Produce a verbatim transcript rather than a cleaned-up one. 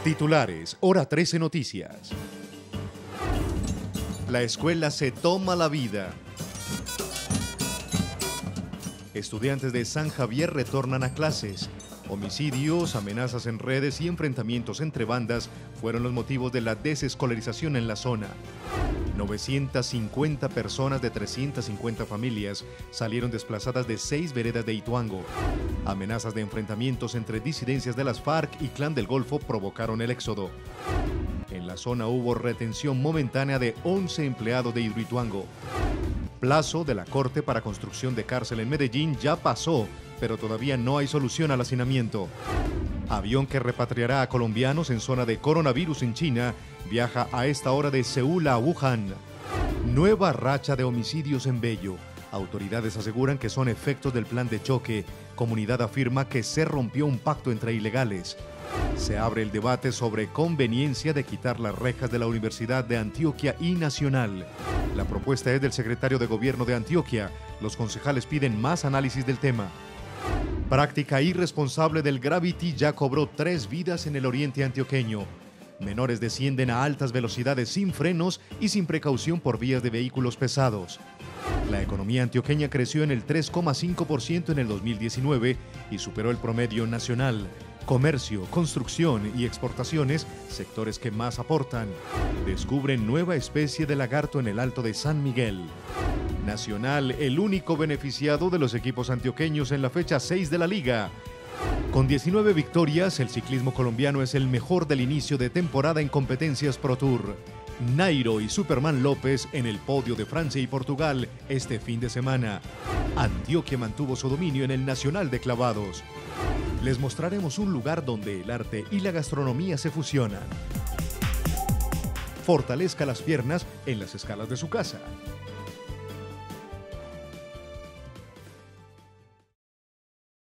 Titulares, Hora trece Noticias. La escuela se toma la vida. Estudiantes de San Javier retornan a clases. Homicidios, amenazas en redes y enfrentamientos entre bandas fueron los motivos de la desescolarización en la zona. novecientas cincuenta personas de trescientas cincuenta familias salieron desplazadas de seis veredas de Ituango. Amenazas de enfrentamientos entre disidencias de las FARC y Clan del Golfo provocaron el éxodo. En la zona hubo retención momentánea de once empleados de Hidroituango. Plazo de la Corte para construcción de cárcel en Medellín ya pasó, pero todavía no hay solución al hacinamiento. Avión que repatriará a colombianos en zona de coronavirus en China viaja a esta hora de Seúl a Wuhan. Nueva racha de homicidios en Bello. Autoridades aseguran que son efectos del plan de choque. Comunidad afirma que se rompió un pacto entre ilegales. Se abre el debate sobre conveniencia de quitar las rejas de la Universidad de Antioquia y Nacional. La propuesta es del secretario de Gobierno de Antioquia. Los concejales piden más análisis del tema. Práctica irresponsable del Gravity ya cobró tres vidas en el oriente antioqueño. Menores descienden a altas velocidades sin frenos y sin precaución por vías de vehículos pesados. La economía antioqueña creció en el tres coma cinco por ciento en el dos mil diecinueve y superó el promedio nacional. Comercio, construcción y exportaciones, sectores que más aportan. Descubren nueva especie de lagarto en el Alto de San Miguel. Nacional, el único beneficiado de los equipos antioqueños en la fecha seis de la Liga. Con diecinueve victorias, el ciclismo colombiano es el mejor del inicio de temporada en competencias Pro Tour. Nairo y Superman López en el podio de Francia y Portugal este fin de semana. Antioquia mantuvo su dominio en el Nacional de Clavados. Les mostraremos un lugar donde el arte y la gastronomía se fusionan. Fortalezca las piernas en las escalas de su casa.